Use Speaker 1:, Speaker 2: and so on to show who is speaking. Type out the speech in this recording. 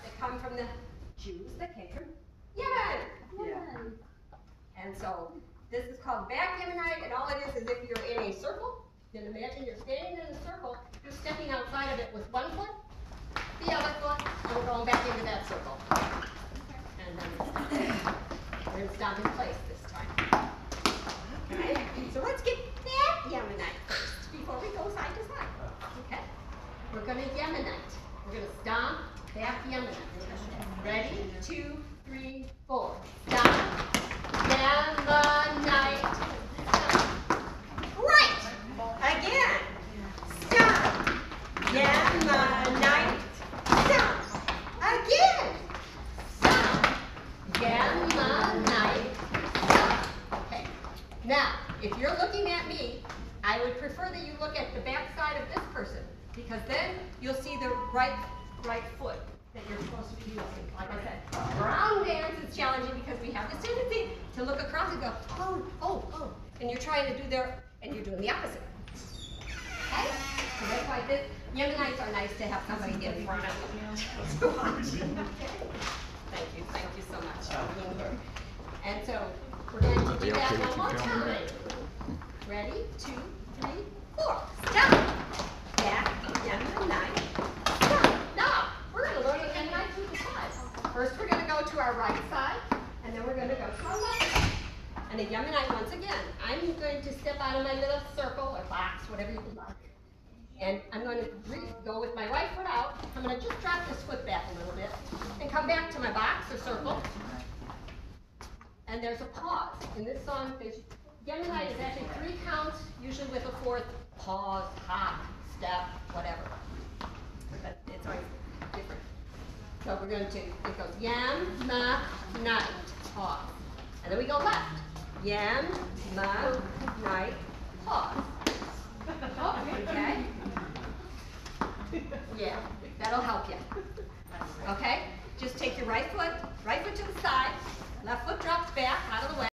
Speaker 1: that come from the Jews that came from Yemen.
Speaker 2: Yeah.
Speaker 1: And so this is called back Yemenite, and all it is if you're in a circle, then imagine you're standing in a circle, you're stepping outside of it with one foot, the other foot, and we're going back into that circle. And then we're going to stop in place this time. Okay? So let's get that Yemenite first before we go side to side. Okay? We're going to Yemenite. We're going to stomp back Yemenite. Ready? 2, 3, 4. Stomp. Yemenite. Right. Again. Stomp. Yemenite. Stomp. Again. Stomp. Yemenite. Stomp. Okay. Now, if you're looking at me, I would prefer that you look at the back side of this person, because then you'll see the right foot that you're supposed to be using. Like I said, brown dance is challenging because we have this tendency to look across and go, oh, and you're trying to do and you're doing the opposite. Okay? So that's why Yemenites are nice to have somebody get in front of you to watch. Okay? Thank you so much for being here. And so we're going to do that one more time. Ready? 2, 3, 4. Stop. Back, Yemenite. Stop. Now, we're going to learn the Yemenite through the sides. First, we're going to go to our right side, and then we're going to go to our left side. And a Yemenite, once again, I'm going to step out of my little circle or box, whatever you would like. And I'm going to go with my right foot out. I'm going to just drop this foot back a little bit and come back to my box or circle. And there's a pause. In this song, Yemenite is actually 3 counts, usually with a 4th pause, hop, step, whatever. But it's always different. So we're going to, it goes Yemenite, pause. And then we go left. Yemenite, pause. Okay? Yeah, that'll help you. Okay? Just take your right foot to the side, left foot drops back out of the way.